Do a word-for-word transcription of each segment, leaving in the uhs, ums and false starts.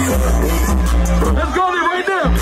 Let's go there right now.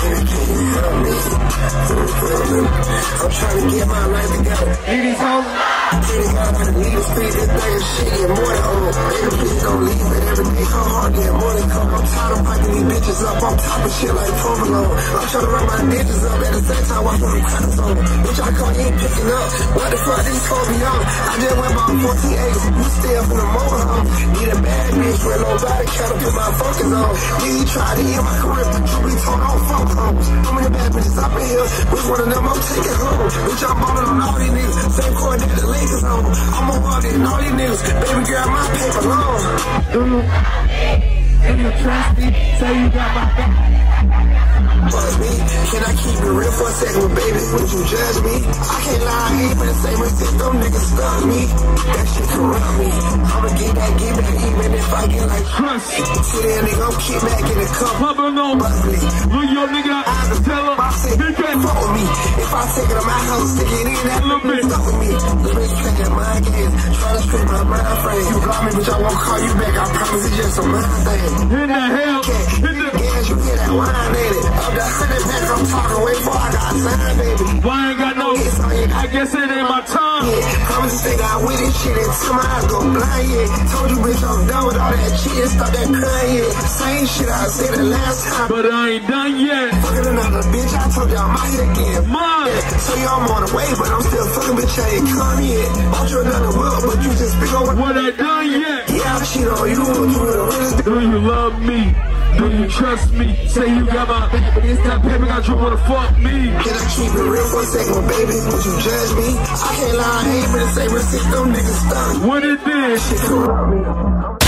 I'm trying to get my life together. Need these hoes? Pretty God, I need to speak this thing and shit get more than old. Baby, please don't leave it every day. Her heart get more than cold. I'm tired of packing these bitches up. I'm topping shit like provolone. I'm trying to run my bitches up at the same time watch my crackers on. Bitch, I call you ain't picking up. What the fuck these told me on? I just went about fourteen acres. You stay up in the motorhome. Need a bad bitch with no body count to put my focus on. Yeah, you tried to end my career, but you be told on phone homes. How many bad bitches up in here? Which one of them I'm taking home? Bitch, I'm ballin' on all these niggas. Same court that the Lakers on. I'm a walk in all these niggas. Baby girl, my paper long. Do you, do you trust me? Say you got my back. Fuck me. Can I keep it real for a second, but baby, would you judge me? I can't lie, I ain't been the same since them niggas stuck me. That shit corrupt me. I'ma get back, get back, even if I get like trust. Sit there, nigga, I'm keep back in the cup. Papa no. Look your nigga, I tell him. I say, you can't fuck with me. If I take it to my house, stick it in that little bitch, stuck with me. Little bitch playing my games, trying to straight my mind frame. You block me, bitch, I won't call you back. I promise it's just a mind thing. In the hell, in the gas, you hear that wine, ain't it? Up that hundred back, I'm talking way before I got signed, baby. Why I ain't got no, I guess it ain't my time. Yeah, promise to stay down with this shit until my eyes go blind, yeah. Told you, bitch, I'm done with all that shit, stop that crying, yeah. Same shit I said the last time, but I ain't done yet. Fucking another bitch, I told you I'm out here again. Mom! Yeah, so you I'm on the way, but I'm still fucking bitch, I ain't come yet. Bought you another world, but you just speak on what I done yet. Yeah, I cheat on you, what you really really do. You love me? Do you trust me? Say you got my but it's that paper got you wanna fuck me. Can I keep it real for a second, baby? Would you judge me? I can't lie, I ain't been the same since them niggas stuck. What it did? Shit corrupt me.